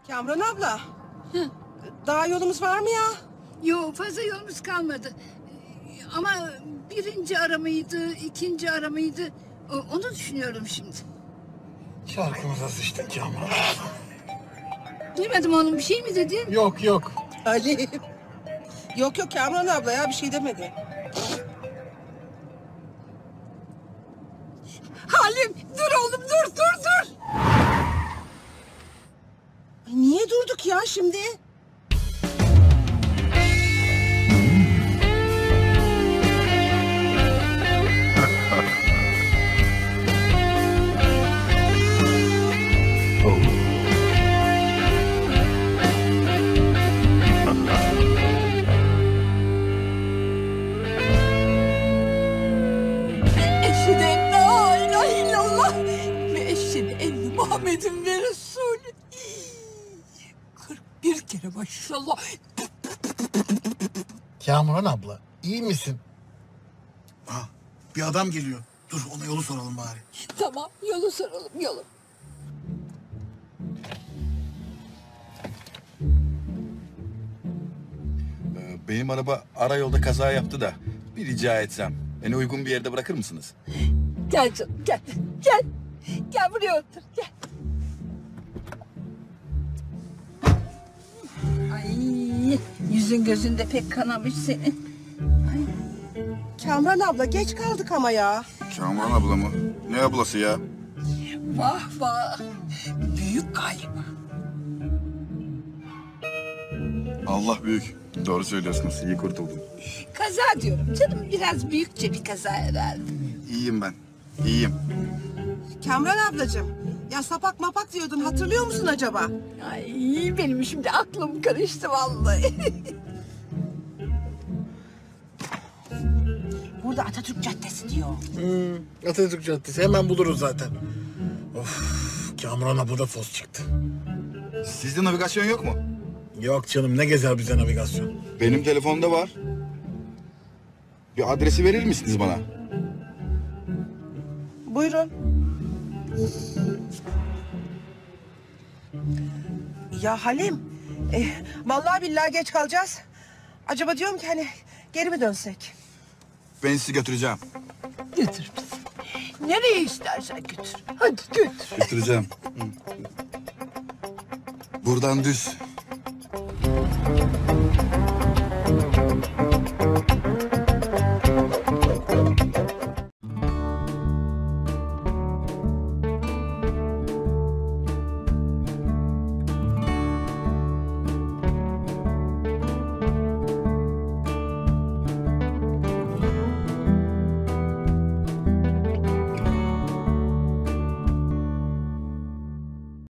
Kamran abla. Daha yolumuz var mı ya? Yok, fazla yolumuz kalmadı. Ama birinci aramaydı, ikinci aramaydı. Onu düşünüyorum şimdi. Şarkımıza sıçtın Kamran. Duymadım oğlum, bir şey mi dedin? Yok yok. Ali. Yok yok Kamran abla ya bir şey demedi. Halim, dur oğlum, dur. Ay, niye durduk ya şimdi? Eşhedü en la ilahe illallah ve eşhedü enne Muhammedun ve Resulü. 41 kere maşallah. Kamran abla iyi misin? Ha, bir adam geliyor. Dur ona yolu soralım bari. Tamam, yolu soralım, yolu. Benim araba ara yolda kaza yaptı da bir rica etsem. Beni uygun bir yerde bırakır mısınız? Gel canım, gel. Gel buraya otur, gel. Ay, yüzün gözün de pek kanamış senin. Kamran abla geç kaldık ama ya. Kamran abla mı? Ne ablası ya? Vah vah, büyük galiba. Allah büyük. Doğru söylüyorsunuz. İyi kurtuldum. Kaza diyorum canım, biraz büyükçe bir kaza herhalde. İyiyim ben. İyiyim. Kamran ablacığım. Ya sapak mapak diyordun hatırlıyor musun acaba? Ay, benim şimdi aklım karıştı vallahi. Burada Atatürk Caddesi diyor. Atatürk Caddesi hemen buluruz zaten. Of Kamran abla da fos çıktı. Sizde navigasyon yok mu? Yok canım ne gezer bize navigasyon. Benim telefonda var. Bir adresi verir misiniz bana? Buyurun. Ya Halim, vallahi billahi geç kalacağız. Acaba diyorum ki hani geri mi dönsek? Ben sizi götüreceğim. Götür bizi. Nereye istersen götür. Hadi götür. Götüreceğim. Buradan düz.